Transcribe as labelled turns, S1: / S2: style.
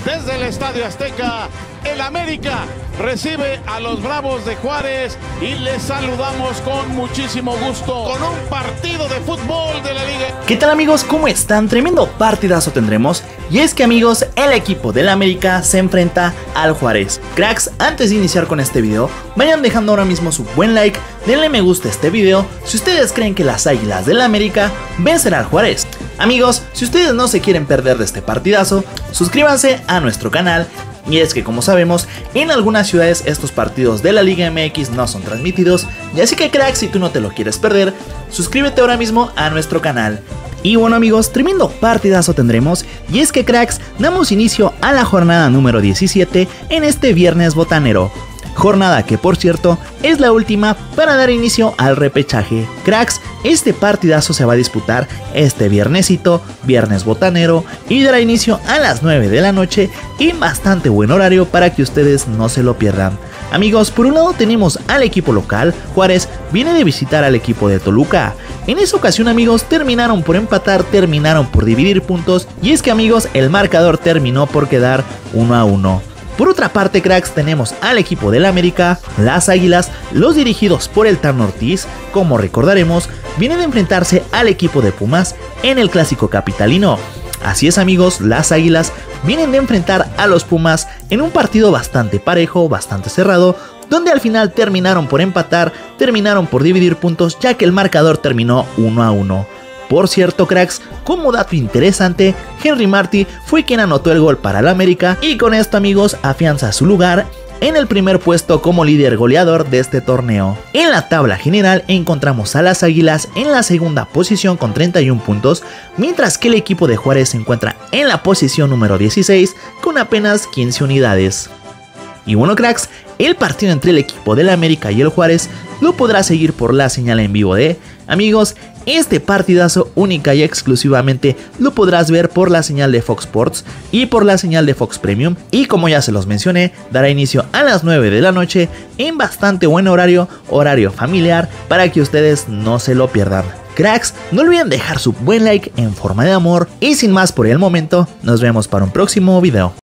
S1: Desde el Estadio Azteca, el América recibe a los Bravos de Juárez y les saludamos con muchísimo gusto con un partido de fútbol de la Liga.
S2: ¿Qué tal, amigos? ¿Cómo están? Tremendo partidazo tendremos. Y es que, amigos, el equipo del América se enfrenta al Juárez. Cracks, antes de iniciar con este video, vayan dejando ahora mismo su buen like, denle me gusta a este video si ustedes creen que las Águilas del América vencerán al Juárez. Amigos, si ustedes no se quieren perder de este partidazo, suscríbanse a nuestro canal. Y es que, como sabemos, en algunas ciudades estos partidos de la Liga MX no son transmitidos, y así que, cracks, si tú no te lo quieres perder, suscríbete ahora mismo a nuestro canal. Y bueno, amigos, tremendo partidazo tendremos, y es que, cracks, damos inicio a la jornada número 17 en este viernes botanero. Jornada que, por cierto, es la última para dar inicio al repechaje. Cracks, este partidazo se va a disputar este viernesito, viernes botanero, y dará inicio a las 9 de la noche en bastante buen horario para que ustedes no se lo pierdan. Amigos, por un lado tenemos al equipo local. Juárez viene de visitar al equipo de Toluca. En esa ocasión, amigos, terminaron por empatar, terminaron por dividir puntos, y es que, amigos, el marcador terminó por quedar 1-1. Por otra parte, cracks, tenemos al equipo del América, las Águilas, los dirigidos por el Tan Ortiz, como recordaremos, vienen de enfrentarse al equipo de Pumas en el clásico capitalino. Así es, amigos, las Águilas vienen de enfrentar a los Pumas en un partido bastante parejo, bastante cerrado, donde al final terminaron por empatar, terminaron por dividir puntos, ya que el marcador terminó 1-1. Por cierto, cracks, como dato interesante, Henry Martí fue quien anotó el gol para el América y con esto, amigos, afianza su lugar en el primer puesto como líder goleador de este torneo. En la tabla general encontramos a las Águilas en la segunda posición con 31 puntos, mientras que el equipo de Juárez se encuentra en la posición número 16 con apenas 15 unidades. Y bueno, cracks, el partido entre el equipo del América y el Juárez lo podrás seguir por la señal en vivo de... Amigos, este partidazo única y exclusivamente lo podrás ver por la señal de Fox Sports y por la señal de Fox Premium, y como ya se los mencioné, dará inicio a las 9 de la noche en bastante buen horario familiar, para que ustedes no se lo pierdan. Cracks, no olviden dejar su buen like en forma de amor, y sin más por el momento, nos vemos para un próximo video.